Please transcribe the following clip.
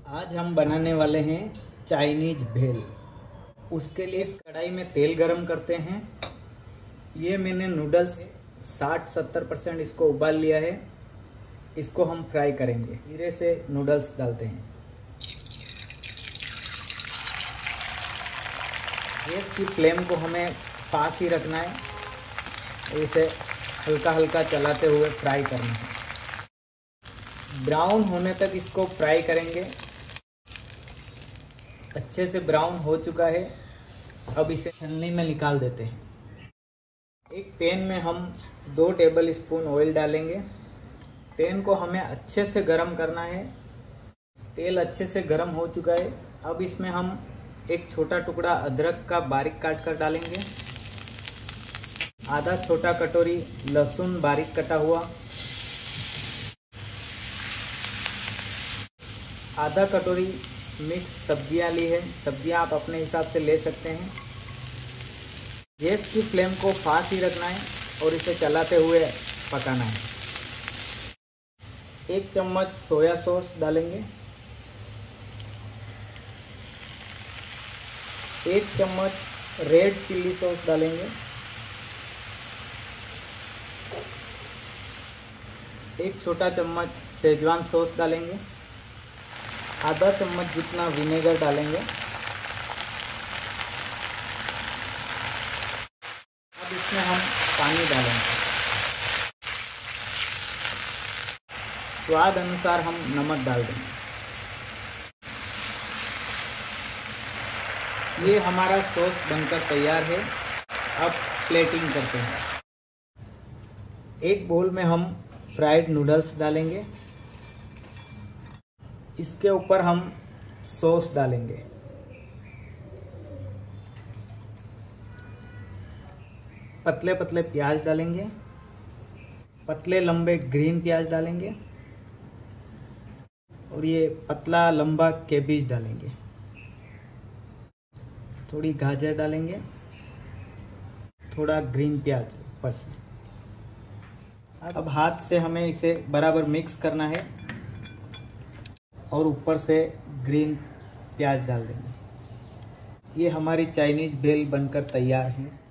आज हम बनाने वाले हैं चाइनीज भेल। उसके लिए कढ़ाई में तेल गरम करते हैं। ये मैंने नूडल्स 60-70% इसको उबाल लिया है। इसको हम फ्राई करेंगे। धीरे से नूडल्स डालते हैं। गैस की फ्लेम को हमें पास ही रखना है। इसे हल्का हल्का चलाते हुए फ्राई करना है। ब्राउन होने तक इसको फ्राई करेंगे। अच्छे से ब्राउन हो चुका है। अब इसे छलनी में निकाल देते हैं। एक पैन में हम 2 टेबल स्पून ऑयल डालेंगे। पैन को हमें अच्छे से गरम करना है। तेल अच्छे से गरम हो चुका है। अब इसमें हम एक छोटा टुकड़ा अदरक का बारीक काट कर डालेंगे। आधा छोटा कटोरी लहसुन बारीक कटा हुआ, आधा कटोरी मिक्स सब्जियां ली है। सब्जियां आप अपने हिसाब से ले सकते हैं। गैस की फ्लेम को फास्ट ही रखना है और इसे चलाते हुए पकाना है। 1 चम्मच सोया सॉस डालेंगे। 1 चम्मच रेड चिल्ली सॉस डालेंगे। 1 छोटा चम्मच शेजवान सॉस डालेंगे। आधा चम्मच जितना विनेगर डालेंगे। अब इसमें हम पानी डालेंगे। स्वाद अनुसार हम नमक डाल देंगे। ये हमारा सॉस बनकर तैयार है। अब प्लेटिंग करते हैं। एक बोल में हम फ्राइड नूडल्स डालेंगे। इसके ऊपर हम सॉस डालेंगे। पतले पतले प्याज डालेंगे। पतले लंबे ग्रीन प्याज डालेंगे और ये पतला लंबा कैबेज डालेंगे। थोड़ी गाजर डालेंगे, थोड़ा ग्रीन प्याज ऊपर से। अब हाथ से हमें इसे बराबर मिक्स करना है और ऊपर से ग्रीन प्याज डाल देंगे। ये हमारी चाइनीज भेल बनकर तैयार है।